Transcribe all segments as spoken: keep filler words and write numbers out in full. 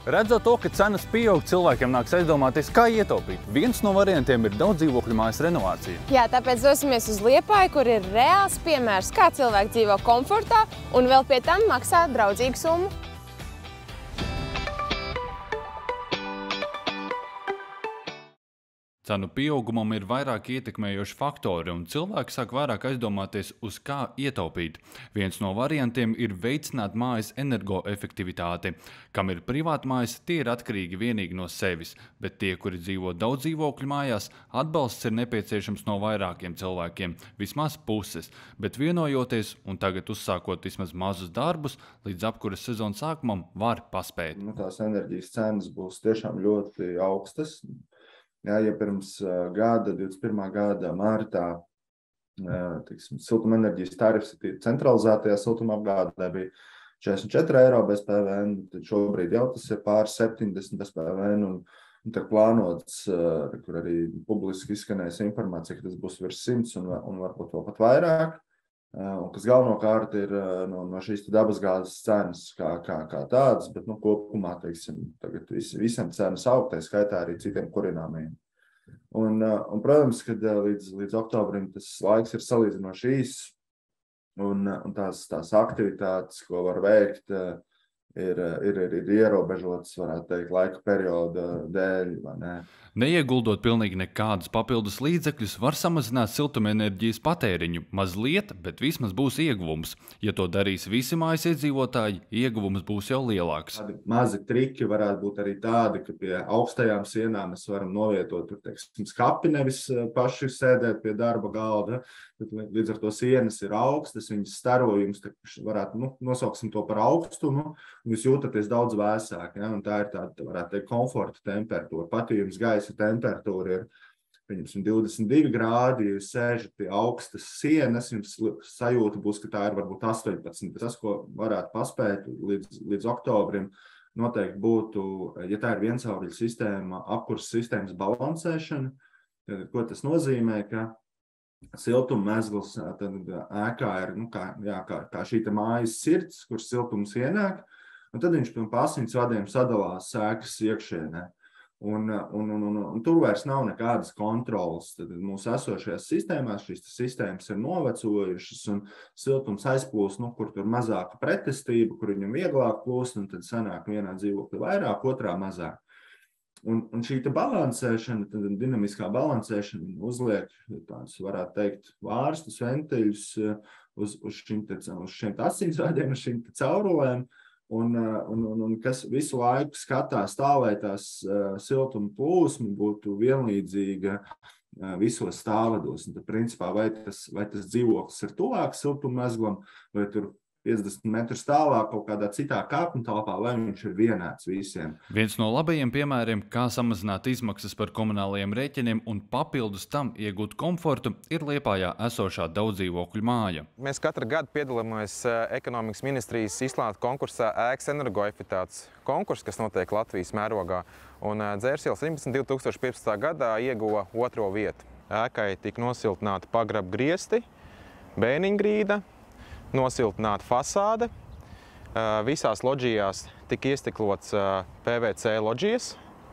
Redzot to, ka cenas pieaug, cilvēkiem nāks aizdomāties, kā ietaupīt. Viens no variantiem ir daudz dzīvokļu mājas renovācija. Jā, tāpēc dosimies uz Liepāju, kur ir reāls piemērs, kā cilvēki dzīvo komfortā un vēl pie tam maksā draudzīgu summu. Cenu pieaugumam ir vairāk ietekmējoši faktori, un cilvēki sāk vairāk aizdomāties, uz kā ietaupīt. Viens no variantiem ir veicināt mājas energoefektivitāti. Kam ir privātmājas, tie ir atkarīgi vienīgi no sevis, bet tie, kuri dzīvo daudz dzīvokļu mājās, atbalsts ir nepieciešams no vairākiem cilvēkiem, vismaz puses, bet vienojoties un tagad uzsākot vismaz mazus darbus, līdz apkuras sezonas sākumam var paspēt. Nu, tās enerģijas cenas būs tiešām ļoti augstas. Jā, ja pirms gada, divdesmit pirmā gada martā, tiksim, siltumenerģijas tarifs centralizētajā siltumapgādē bija četrdesmit četri eiro bez P V N, tad šobrīd jau tas ir pār septiņdesmit bez P V N, un, un tā plānots, kur arī publiski izskanējas informācija, ka tas būs virs simts un, un varbūt vēl pat vairāk. Un kas galvenokārt ir no, no šīs dabasgāzes cenas kā, kā, kā tādas, bet nu, kopumā, teiksim, tagad vis, visam cenas aug, tā skaitā arī citiem kurināmiem. Un, un protams, kad līdz, līdz oktobrim tas laiks ir salīdzinoši īs, un, un tās, tās aktivitātes, ko var veikt, ir, ir, ir, ir ierobežotas, varētu teikt, laika perioda dēļ, vai ne? Neieguldot pilnīgi nekādus papildus līdzekļus, var samazināt siltumenerģijas patēriņu. Mazliet, bet vismaz būs ieguvums. Ja to darīs visi mājas iedzīvotāji, ieguvums būs jau lielāks. Tādi mazi triki varētu būt arī tādi, ka pie augstajām sienām mēs varam novietot, tur, teiksim, skapi, nevis paši sēdēt pie darba galda. Līdz ar to sienas ir augstas, viņas starojums, varētu, nu, nosauksim to par augstumu, un jūs jūtaties daudz vēsāk, ja? Un tā ir tāda, varētu teikt, komforta temperatūra. Pat ja jums gaisa temperatūra ir, pieņemsim, divdesmit divi grādi, ja jūs sēžat pie augstas sienas, jums sajūta būs, ka tā ir varbūt astoņpadsmit. Tas, ko varētu paspēt līdz, līdz oktobrim, noteikti būtu, ja tā ir viensauļu sistēma, apkurs sistēmas balansēšana, tad, ko tas nozīmē, ka siltummezgls tad ēkā ir, nu, kā, jā, kā, kā šī mājas sirds, kur siltums ienāk, un tad viņš pa asinsvadiem sadalās ēkas iekšienē. Un, un, un, un, un tur vairs nav nekādas kontrolas. Tad mūsu esošajās sistēmās šīs sistēmas ir novecojušas, un siltums aizplūst, nu, kur tur mazāka pretestība, kur viņam vieglāk plūst, un tad sanāk vienā dzīvokļa vairāk, otrā mazāk. Un, un šī balansēšana, tad dinamiskā balansēšana uzliek tādus, varētu teikt, vārstus, ventiļus uz, uz šim, te, uz šiem asinsvadiem, uz šīm caurulēm, un, un, un, un kas visu laiku skatās tā, lai tās uh, siltuma plūsma būtu vienlīdzīga uh, visos stāvados. Un tad, principā, vai tas, vai tas dzīvoklis ir tuvāk siltummezglam, vai tur piecdesmit metrus tālāk kaut kādā citā kāpņu telpā, lai viņš ir vienāds visiem. Viens no labajiem piemēriem, kā samazināt izmaksas par komunālajiem rēķiniem un papildus tam iegūt komfortu, ir Liepājā esošā daudzdzīvokļu māja. Mēs katru gadu piedalāmies ekonomikas ministrijas izsludinātā konkursā ēkas energoefektivitātes konkurss, kas notiek Latvijas mērogā. Un Dzērsielas sedemdesmit divi tūkstoši piecpadsmitā gadā ieguva otro vietu. Ēkai tika nosiltināti pagraba griesti, bēniņgrīda, nosiltināta fasāde. Visās loģijās tika iestiklots P V C loģijas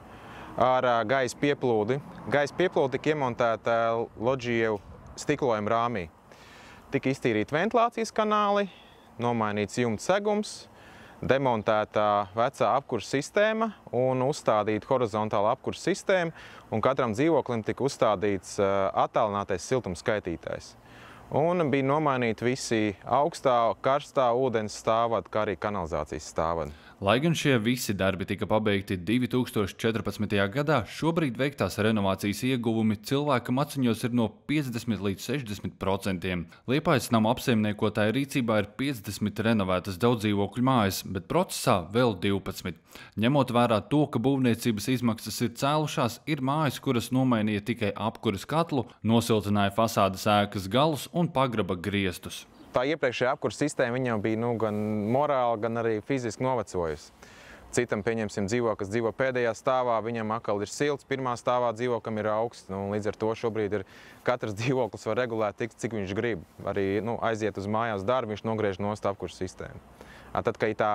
ar gaisa pieplūdi. Gaisa pieplūdi tika iemontēta loģiju stiklojuma rāmī. Tika iztīrīti ventilācijas kanāli, nomainīts jumta segums, demontēta vecā apkursa sistēma un uzstādīta horizontāla apkursa sistēma, un katram dzīvoklim tika uzstādīts attālinātais siltuma skaitītājs. Un bija nomainīti visi augstā, karstā ūdens stāvvadi, kā arī kanalizācijas stāvvadi. Lai gan šie visi darbi tika pabeigti divi tūkstoši četrpadsmitajā gadā, šobrīd veiktās renovācijas ieguvumi cilvēkam aciņos ir no piecdesmit līdz sešdesmit procentiem. Liepājas nama apsaimniekotāja rīcībā ir piecdesmit renovētas daudzdzīvokļu mājas, bet procesā vēl divpadsmit. Ņemot vērā to, ka būvniecības izmaksas ir cēlušās, ir mājas, kuras nomainīja tikai apkuras katlu, nosiltināja fasādes ēkas galus un pagraba griestus. Tā iepriekšējā apkursa sistēma viņam bija nu, gan morāli, gan arī fiziski novecojusi. Citam, pieņemsim, dzīvo, kas dzīvo pēdējā stāvā, viņam atkal ir silts, pirmā stāvā dzīvokam ir augsts. Nu, līdz ar to šobrīd ir katrs dzīvoklis var regulēt tik, cik viņš grib. Arī nu, aiziet uz mājās darbu, viņš nogriež nost apkursa sistēmu. Tad, kad tā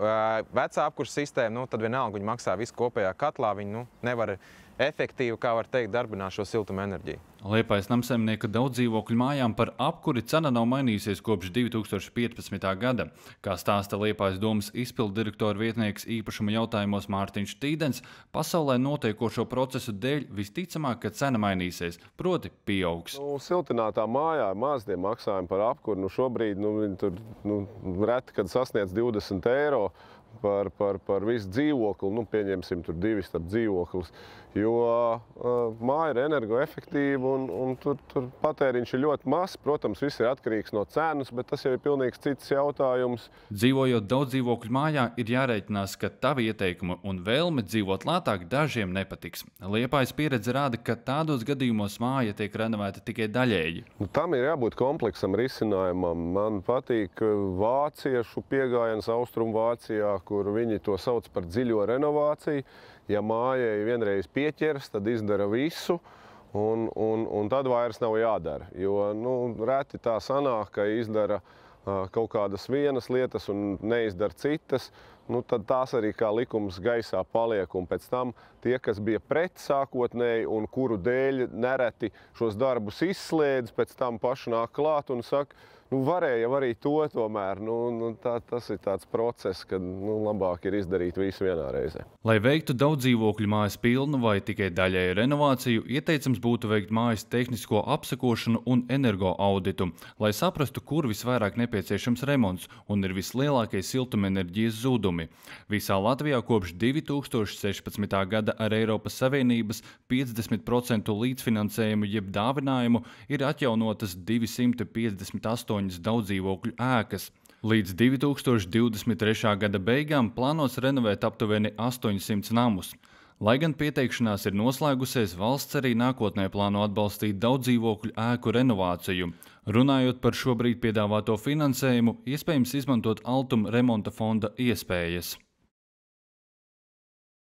vecā apkursa sistēma, nu, tad vienalga viņi maksā visu kopējā katlā, viņi nu, nevar efektīvi, kā var teikt, darbināt šo siltuma enerģiju. Liepājas namsaimnieka daudz dzīvokļu mājām par apkuri cena nav mainījusies kopš divi tūkstoši piecpadsmitā gada. Kā stāsta Liepājas domas izpilddirektora vietnieks īpašuma jautājumos Mārtiņš Tīdens, pasaulē notiekošo procesu dēļ visticamāk, ka cena mainīsies, proti pieaugs. Nu, siltinātā mājā maz tie maksājumi par apkuri. Nu, šobrīd nu, viņi tur nu, reti, kad sasniedz divdesmit eiro. Par, par, par visu dzīvokli, nu, pieņemsim tur divi starp dzīvoklis, jo uh, māja ir energoefektīva un, un tur, tur patēriņš ir ļoti mazs. Protams, viss ir atkarīgs no cenas, bet tas jau ir pilnīgs cits jautājums. Dzīvojot daudz dzīvokļu mājā, ir jārēķinās, ka tavi ieteikumi un vēlme dzīvot lētāk dažiem nepatiks. Liepājas pieredze rāda, ka tādos gadījumos māja tiek renovēta tikai daļēji. Nu, tam ir jābūt kompleksam risinājumam. Man patīk vāciešu piegājiens Austrumvācijā, kur viņi to sauc par dziļo renovāciju. Ja mājai vienreiz pieķers, tad izdara visu, un, un, un tad vairs nav jādara. Jo nu, reti tā sanāk, ka izdara uh, kaut kādas vienas lietas un neizdara citas, nu, tad tās arī kā likums gaisā paliek. Un pēc tam tie, kas bija pret sākotnēji un kuru dēļ nereti šos darbus izslēdz, pēc tam paši nāk klāt un saka, nu, varēja arī to tomēr. Nu, nu, tā, tas ir tāds process, kad nu, labāk ir izdarīt visu vienā reizē. Lai veiktu daudz dzīvokļu mājas pilnu vai tikai daļēju renovāciju, ieteicams būtu veikt mājas tehnisko apsekošanu un energo auditu, lai saprastu, kur visvairāk nepieciešams remonts un ir vislielākie siltumenerģijas zudumi. Visā Latvijā kopš divi tūkstoši sešpadsmitā gada ar Eiropas Savienības piecdesmit procentu līdzfinansējumu jeb dāvinājumu ir atjaunotas divsimt piecdesmit astoņas daudzdzīvokļu ēkas. Līdz divi tūkstoši divdesmit trešā gada beigām plānos renovēt aptuveni astoņsimt namus. Lai gan pieteikšanās ir noslēgusies, valsts arī nākotnē plāno atbalstīt daudzdzīvokļu ēku renovāciju. Runājot par šobrīd piedāvāto finansējumu, iespējams izmantot Altuma remonta fonda iespējas.